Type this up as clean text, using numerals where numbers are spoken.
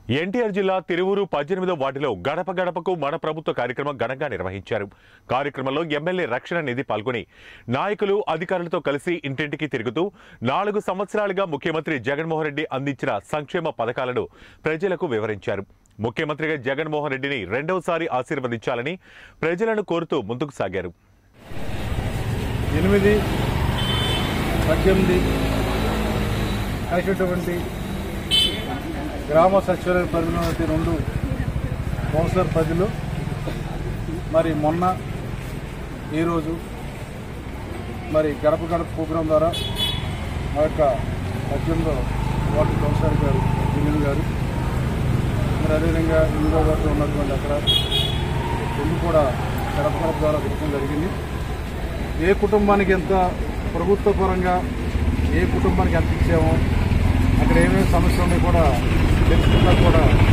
ఎన్టీఆర్ జిల్లా తిరువూరు 18వ వార్డులో గడప గడపకు మన ప్రభుత్వ కార్యక్రమం ఘనంగా నిర్వహించారు. కార్యక్రమంలో ఎమ్మెల్యే రక్షణ నిధి పాల్గొని నాయకులు అధికారులతో కలిసి ఇంటింటికి తిరుగుతూ 4 సంవత్సరాలుగా ముఖ్యమంత్రి జగన్మోహన్ రెడ్డి అందించిన సంక్షేమ పథకాలను ప్రజలకు వివరించారు. ముఖ్యమంత్రిగా జగన్మోహన్ రెడ్డిని రెండవసారి ఆశీర్వదించాలని ప్రజలను కోరుతూ ముందుకు సాగారు. 8, 18 గ్రామ సచివాలయ పరిధిలో 2 కౌన్సిలర్ పరిధిలో మరి మొన్న ఈరోజు మరి గడప గడప ప్రోగ్రాం ద్వారా మా యొక్క 18వ వార్డు కౌన్సిలర్ గారు జిల్లు గారు మరి అదేవిధంగా 8వ వార్డులో ఉన్నటువంటి అక్కడ 2 కూడా గడప గడప ద్వారా తిరగడం జరిగింది. ఏ కుటుంబానికి ఎంత ప్రభుత్వ పరంగా ఏ కుటుంబానికి ఎంత ఇచ్చామో అక్కడ ఏమేమి సమస్యలు ఉన్నాయి కూడా తెలుసుకుంటా కూడా